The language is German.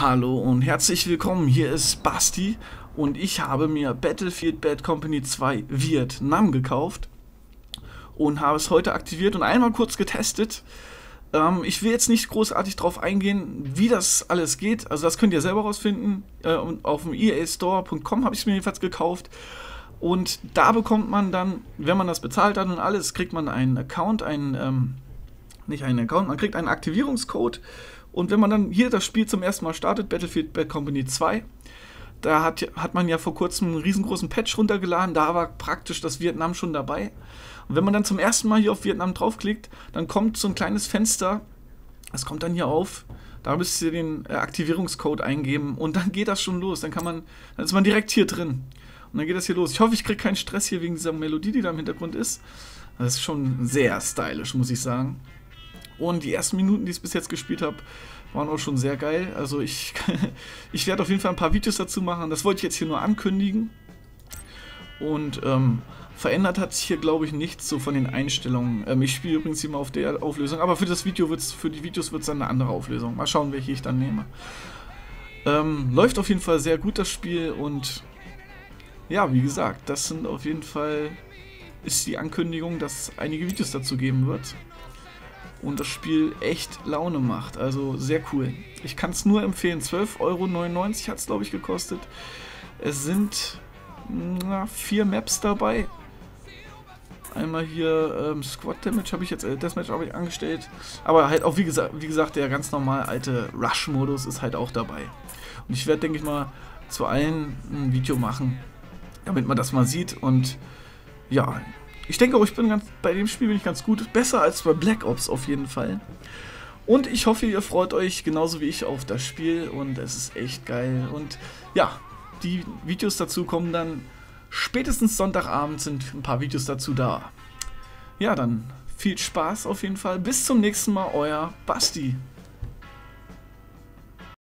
Hallo und herzlich willkommen, hier ist Basti und ich habe mir Battlefield Bad Company 2 Vietnam gekauft und habe es heute aktiviert und einmal kurz getestet. Ich will jetzt nicht großartig drauf eingehen, wie das alles geht, also das könnt ihr selber rausfinden. Und auf dem eastore.com habe ich es mir jedenfalls gekauft und da bekommt man dann, wenn man das bezahlt hat und alles, kriegt man einen Account, nicht einen Account, man kriegt einen Aktivierungscode. Und wenn man dann hier das Spiel zum ersten Mal startet, Battlefield Bad Company 2, da hat man ja vor kurzem einen riesengroßen Patch runtergeladen, da war praktisch das Vietnam schon dabei. Und wenn man dann zum ersten Mal hier auf Vietnam draufklickt, dann kommt so ein kleines Fenster, das kommt dann hier auf, da müsst ihr den Aktivierungscode eingeben und dann geht das schon los, dann ist man direkt hier drin. Und dann geht das hier los. Ich hoffe, ich kriege keinen Stress hier wegen dieser Melodie, die da im Hintergrund ist. Das ist schon sehr stylisch, muss ich sagen. Und die ersten Minuten, die ich bis jetzt gespielt habe, waren auch schon sehr geil. Also ich werde auf jeden Fall ein paar Videos dazu machen. Das wollte ich jetzt hier nur ankündigen. Und verändert hat sich hier, glaube ich, nichts so von den Einstellungen. Ich spiele übrigens immer auf der Auflösung, aber für die Videos wird es dann eine andere Auflösung. Mal schauen, welche ich dann nehme. Läuft auf jeden Fall sehr gut, das Spiel. Und ja, wie gesagt, das sind auf jeden Fall, ist die Ankündigung, dass es einige Videos dazu geben wird. Und das Spiel echt Laune macht. Also sehr cool. Ich kann es nur empfehlen. 12,99 € hat es, glaube ich, gekostet. Es sind 4 Maps dabei. Einmal hier Squad Damage habe ich jetzt, Deathmatch habe ich angestellt. Aber halt auch, wie gesagt, der ganz normal alte Rush-Modus ist halt auch dabei. Und ich werde, denke ich mal, zu allen ein Video machen, damit man das mal sieht. Und ja, ich denke auch, bei dem Spiel bin ich ganz gut. Besser als bei Black Ops auf jeden Fall. Und ich hoffe, ihr freut euch genauso wie ich auf das Spiel. Und es ist echt geil. Und ja, die Videos dazu kommen dann spätestens Sonntagabend, sind ein paar Videos dazu da. Ja, dann viel Spaß auf jeden Fall. Bis zum nächsten Mal, euer Basti.